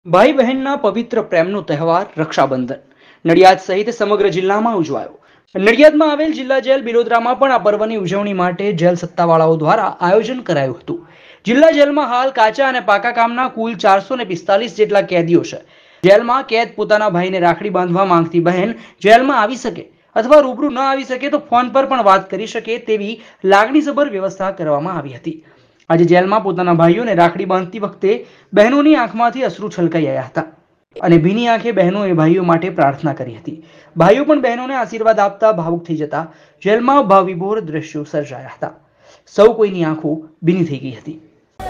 ભાઈ બહેનના પવિત્ર પ્રેમનો તહેવાર રક્ષાબંધન નડિયાદ સહિત સમગ્ર જિલ્લામાં ઉજવાયો। નડિયાદમાં આવેલ જિલ્લા જેલ બિલોદરામાં પણ આ પર્વની ઉજવણી માટે જેલ સત્તાવાળાઓ દ્વારા આયોજન કરાયું હતું। જિલ્લા જેલમાં હાલ કાચા અને પાકા કામના કુલ 445 જેટલા કેદીઓ છે। જેલમાં કેદ પોતાના ભાઈને રાખડી બાંધવા માંગતી બહેન જેલમાં આવી શકે અથવા રૂબરૂ ન આવી શકે તો ફોન પર પણ વાત કરી શકે તેવી લાગણીસભર વ્યવસ્થા કરવામાં આવી હતી। આજે જેલમાં પોતાના ભાઈઓને રાખડી બાંધતી વખતે બહેનોની આંખમાંથી અશ્રુ છલકાઈ આવ્યા હતા અને ભીની આંખે બહેનોએ ભાઈઓ માટે પ્રાર્થના કરી હતી। ભાઈઓ પણ બહેનોને આશીર્વાદ આપતા ભાવુક થઈ જતા જેલમાં ભાવવિભોર દ્રશ્યો સર્જાયા હતા। સૌ કોઈની આંખો ભીની થઈ ગઈ હતી।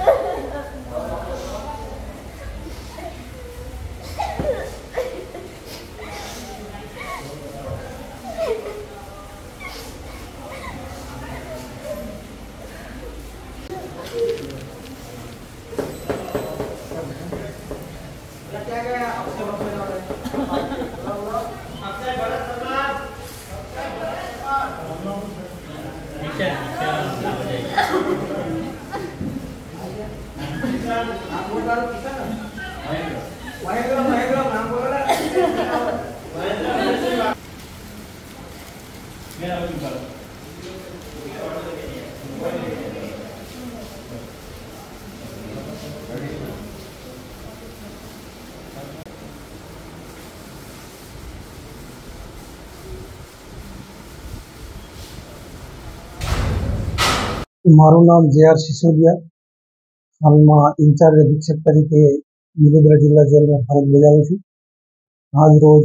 મારું નામ જે.આર. સિસોદિયા, હાલમાં ઇન્ચાર્જ અધિક્ષક તરીકે બિલોદરા જિલ્લા જેલમાં ફરજ બજાવું છું। આજ રોજ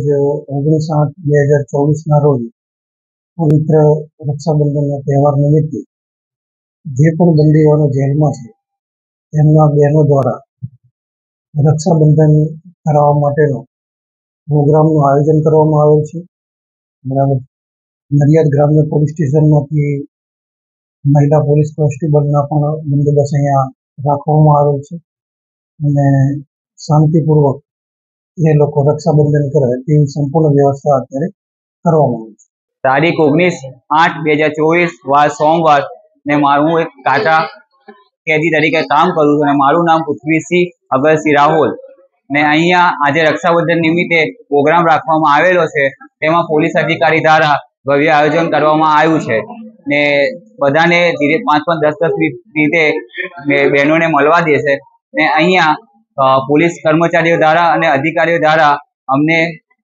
19/8/2024ના રોજ પવિત્ર રક્ષાબંધનના તહેવાર નિમિત્તે જે પણ બંદીઓને જેલમાં છે તેમના બહેનો દ્વારા રક્ષાબંધન કરાવવા માટેનો પ્રોગ્રામનું આયોજન કરવામાં આવેલ છે। બરાબર, નડિયાદ ગ્રામ્ય પોલીસ સ્ટેશનમાંથી મહિલા પોલીસ કોન્સ્ટેબલના પણ બંદોબસ્ત અહીંયા રાખવામાં આવેલ છે અને શાંતિપૂર્વક એ લોકો રક્ષાબંધન કરે તેવી સંપૂર્ણ વ્યવસ્થા અત્યારે કરવામાં આવી છે। તારીખ 19/8/2024 વાર સોમવાર ને હું એક કાચા કેદી તરીકે કામ કરું છું અને મારું નામ પૃથ્વીસિંહ અગરસિંહ રાહુલ ને અહીંયા આજે રક્ષાબંધન નિમિત્તે પ્રોગ્રામ રાખવામાં આવેલો છે। તેમાં પોલીસ અધિકારી દ્વારા ભવ્ય આયોજન કરવામાં આવ્યું છે ને બધાને ધીરે 5-10 રીતે બહેનોને મળવા દેશે ને અહીંયા પોલીસ કર્મચારીઓ દ્વારા અને અધિકારીઓ દ્વારા અમને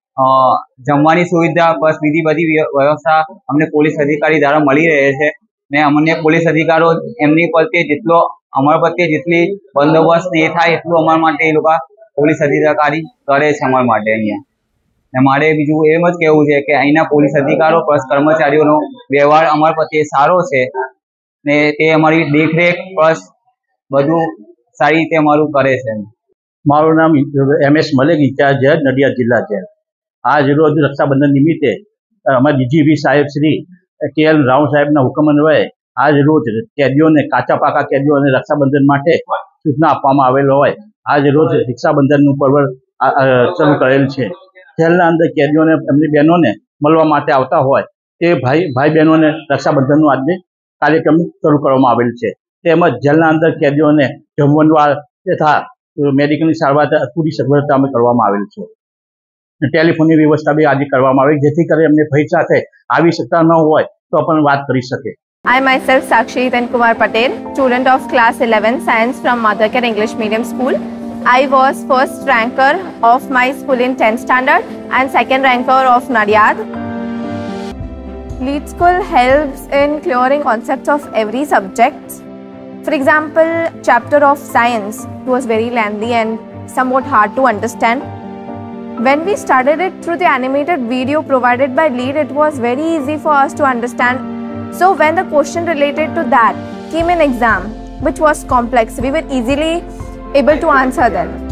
જમવાની સુવિધા બસ બીજી બધી વ્યવસ્થા અમને પોલીસ અધિકારી દ્વારા મળી રહે છે ને અમને પોલીસ અધિકારીઓ એમની પ્રત્યે જેટલો અમારા પ્રત્યે જેટલી બંદોબસ્ત એ થાય એટલું અમારા માટે એ લોકો પોલીસ અધિકારી કરે છે અમારા માટે અહીંયા। ને મારે બીજું એમ જ કહેવું છે કે અહીંના પોલીસ અધિકારીઓ પ્લસ કર્મચારીઓનો વ્યવહાર અમારા પ્રત્યે સારો છે ને તે અમારી દેખરેખ પ્લસ બધું સારી રીતે અમારું કરે છે। મારું નામ એમ.એસ. મલિક, ઇન્ચાર્જ જજ, નડિયાદ જિલ્લા જેલ। આજ રોજ રક્ષાબંધન નિમિત્તે અમારા ડીજીપી સાહેબ શ્રી કે.એલ. રાવ સાહેબના હુકમ અન્વયે આજ રોજ કેદીઓને કાચા પાકા કેદીઓને રક્ષાબંધન માટે સૂચના આપવામાં આવેલો હોય આજ રોજ રક્ષાબંધનનું પર્વ શરૂ કરેલ છે। જેલના અંદર કેદીઓને એમની બહેનોને મળવા માટે આવતા હોય તે ભાઈ બહેનોને રક્ષાબંધનનું આજે કાર્યક્રમ શરૂ કરવામાં આવેલ છે। તેમજ જેલના અંદર કેદીઓને જમણવાર તથા મેડિકલની સારવાર પૂરી સગવડતા અમે કરવામાં આવેલ છે। ટેલિફોનની વ્યવસ્થા બી આજે કરવામાં આવી જેથી કરી એમને ભય સાથે આવી શકતા ન હોય તો પણ વાત કરી શકે। I myself Sakshi Hitan Kumar Patel, student of class 11 science from Mother Care English Medium School. I was first ranker of my school in 10th standard and second ranker of Nadiad. Lead School helps in clearing concepts of every subject. For example, chapter of science was very lengthy and somewhat hard to understand. When we studied it through the animated video provided by Lead, it was very easy for us to understand. So when the question related to that came in exam, which was complex, we were easily able to answer them.